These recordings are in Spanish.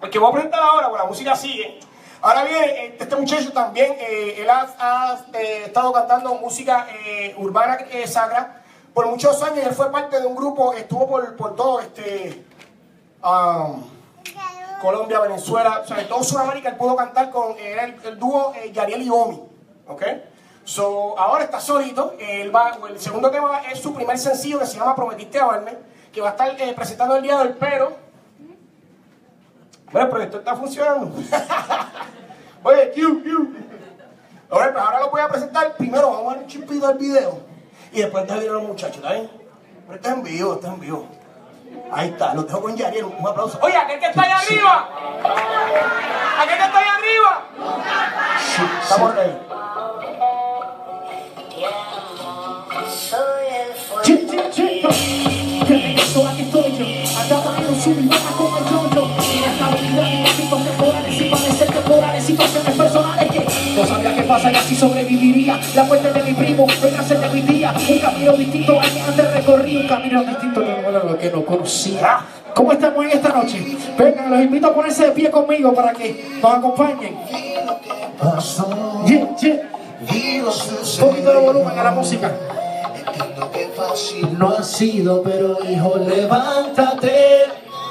El que voy a presentar ahora, pues la música sigue. Ahora bien, este muchacho también, él ha estado cantando música urbana sacra por muchos años. Él fue parte de un grupo, estuvo por todo Colombia, Venezuela, o sea, en todo Sudamérica. Él pudo cantar con el dúo Yariel y Omi, ¿ok? So, ahora está solito. El segundo tema es su primer sencillo, que se llama Prometiste Amarme, que va a estar presentando el día del pero. Bueno, el proyecto está funcionando. Oye, ahora lo voy a presentar. Primero vamos a dar un chispito al video y después te vienen los muchachos, ¿está bien? Pero está en vivo, está en vivo. Ahí está, los dejo con Yariel, un aplauso. Oye, aquel que está allá arriba. Aquel que está allá arriba. Sí, estamos ahí. Aquí estoy yo, andaba en su vivana como el yo-yo. Inestabilidad en momentos temporales y parecer temporales, situaciones personales que no sabía qué pasa y así sobreviviría. La muerte de mi primo, el cáncer de mi tía, un camino distinto al que antes recorrí, un camino distinto a lo que no conocía. ¿Cómo estamos en esta noche? Vengan, los invito a ponerse de pie conmigo para que nos acompañen. Un poquito de volumen a la música. No ha sido, pero hijo, levántate,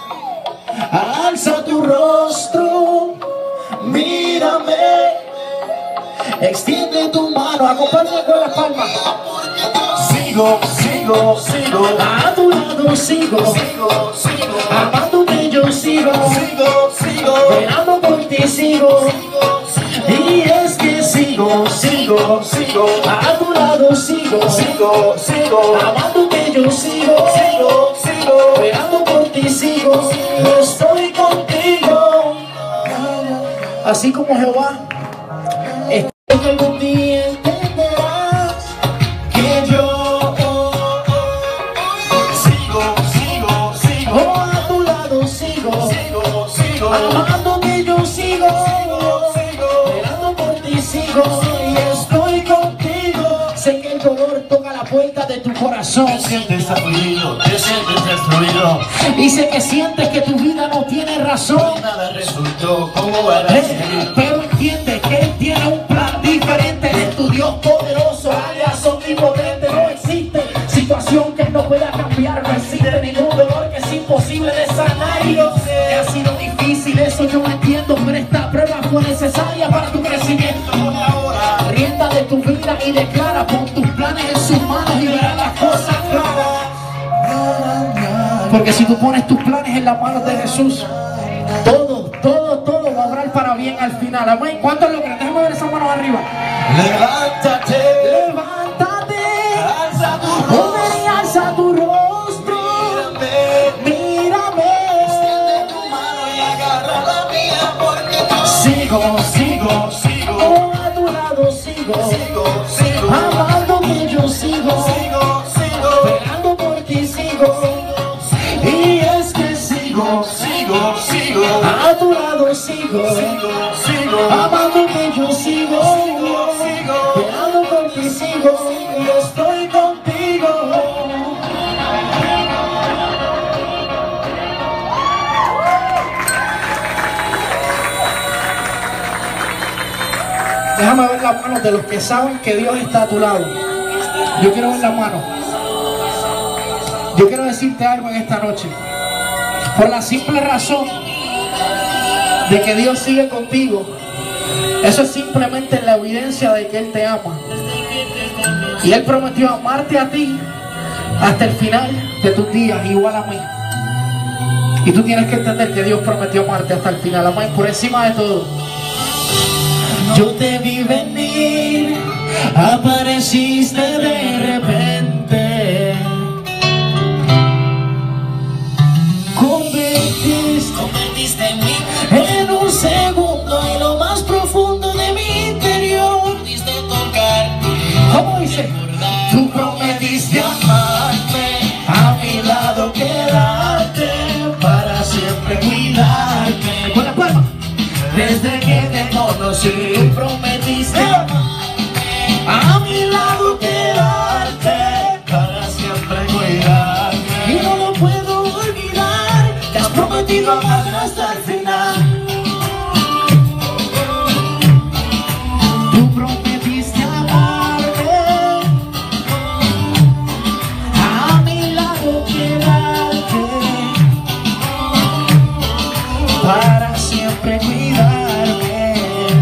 alza tu rostro, mírame, extiende tu mano, acompáñame con las palmas. Sigo, a tu lado sigo, amándote yo sigo, velando por ti sigo, y es que sigo, a tu lado sigo, amándote yo sigo, velando por ti sigo, estoy contigo. Así como Jehová, estoy que algún día entenderás que yo sigo, a tu lado sigo, amándote yo sigo, velando por ti sigo, y estoy contigo. Sé que el dolor toca la puerta de tu corazón. Te sientes afligido, te sientes destruido, Y sé que sientes que tu vida no tiene razón. nada resultó como era seguir. Pero entiende que Él tiene un plan diferente. Él es tu Dios poderoso, alias omnipotente. No existe situación que Él no pueda cambiar. No existe ningún dolor que es imposible de sanar. Y yo sé que ha sido difícil, eso yo lo entiendo, pero esta prueba fue necesaria para tu crecimiento. Ahora, rienda de tu vida y declara, pon tus planes en sus manos y verás las cosas claras. Porque si tú pones tus planes en las manos de Jesús, todo va a obrar para bien al final. Amén. ¿Cuántos lo creen? Déjame ver esas manos arriba. Levántate, alza tu rostro, Ven y alza tu rostro, mírame, extiende tu mano y agarra la mía, porque sigo, sigo, a tu lado sigo, sigo, amándote yo sigo, velando por ti sigo, y es que sigo, a tu lado sigo, amándote yo sigo, velando por ti sigo, y estoy contigo. Déjame ver las manos de los que saben que Dios está a tu lado. Yo quiero ver las manos. Yo quiero decirte algo en esta noche. Por la simple razón de que Dios sigue contigo. Eso es simplemente la evidencia de que Él te ama. Y Él prometió amarte a ti hasta el final de tus días, igual a mí. Y tú tienes que entender que Dios prometió amarte hasta el final. Amén. Por encima de todo. Yo te vi venir, apareciste de repente, convertiste en un segundo y lo más profundo de mi interior. pudiste tocar, ¿Cómo dice? Tú prometiste amarme, a mi lado quedarte, para siempre cuidarte. Con la palma. Desde que te conocí, prometiste a mi lado quedarte, para siempre cuidarte. Y no lo puedo olvidar, te has prometido amar hasta el final. siempre cuidarme.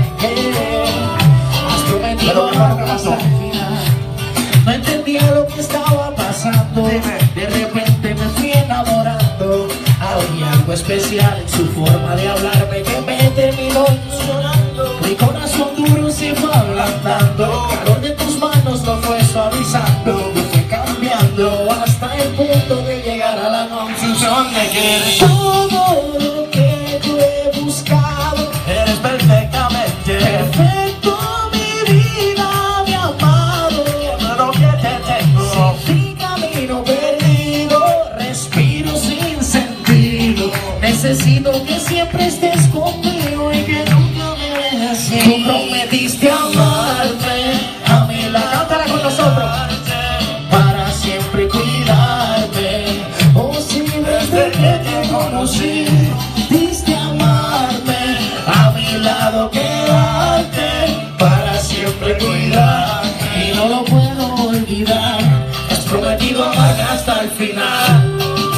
Has prometido amarme hasta el final. No entendía lo que estaba pasando. De repente me fui enamorando. Había algo especial en su forma de hablarme que me terminó ilusionando. Mi corazón duro se fue ablandando. El calor de tus manos lo fue suavizando. Me fue cambiando hasta el punto de llegar a la conclusión de que todo lo que yo he buscado Eres perfectamente perfecto, mi vida, mi amado. lo que te tengo. Sin camino perdido, respiro sin sentido. Necesito que siempre estés conmigo y que nunca me dejes. Tú prometiste amarme, a mi lado. Cántala con nosotros. Para siempre cuidarme. Oh, sí, desde que te conocí, diste amarme, a mi lado quedarte, para siempre cuidar. Y no lo puedo olvidar. Has prometido amarme hasta el final.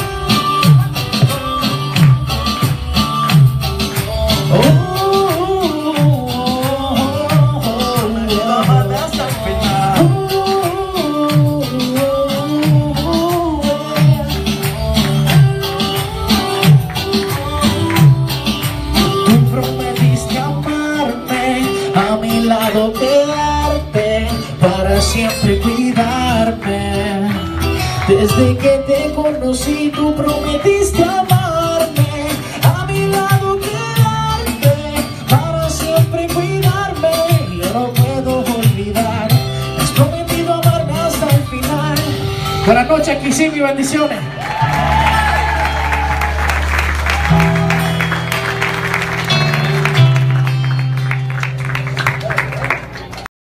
Amarme hasta el final. Tú prometiste amarme, a mi lado quedarte, para siempre cuidarme. Desde que te conocí, tú prometiste amarme, a mi lado quedarte, para siempre cuidarme. Yo no puedo olvidar, has prometido amarme hasta el final. Buenas noches, Kissimmee, bendiciones.